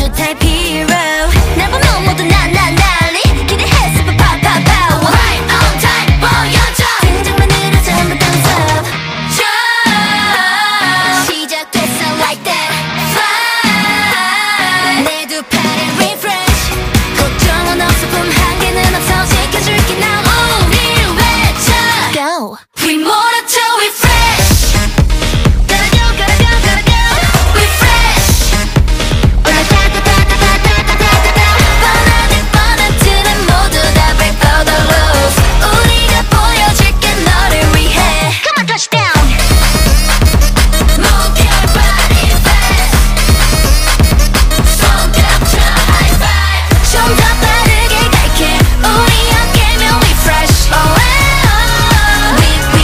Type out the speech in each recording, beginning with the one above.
type hero 날 보면 모두 난리 기대했어 pop pop pop Right on time 보여줘 등장만으로 전부 thumbs up 시작됐어 like that Fly 내 두 팔에 refresh 걱정은 없어 품 한 개는 없어 지켜줄게 now 우리 외쳐 Go We 몰아쳐 we fresh Gotta go gotta go gotta go We fresh 올라타타타타타타타타타 뻔하든 뻔한트는 모두 다 break all the rules 우리가 보여줄게 너를 위해 Come on touchdown Move your body fast 손가락쳐 high five 좀 더 빠르게 갈게 우리 함께면 we fresh Oh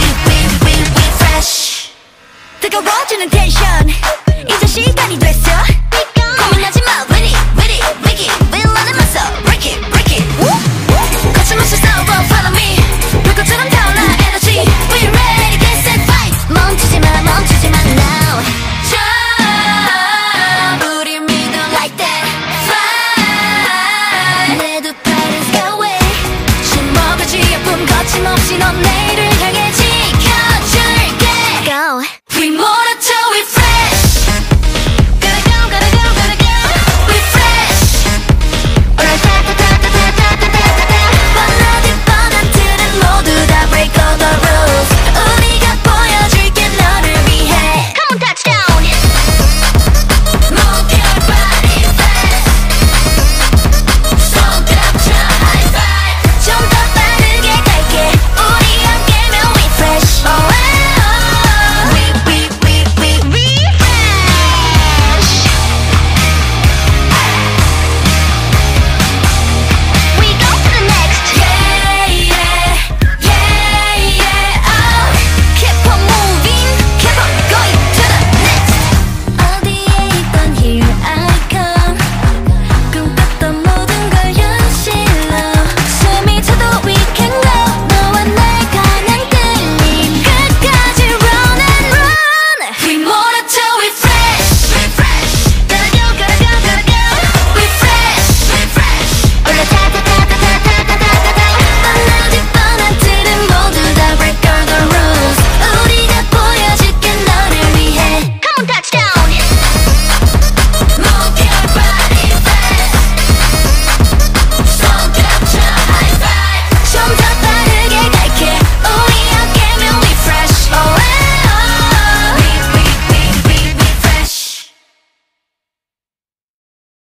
we fresh 뜨거워지는 텐션 이제 시간이 됐어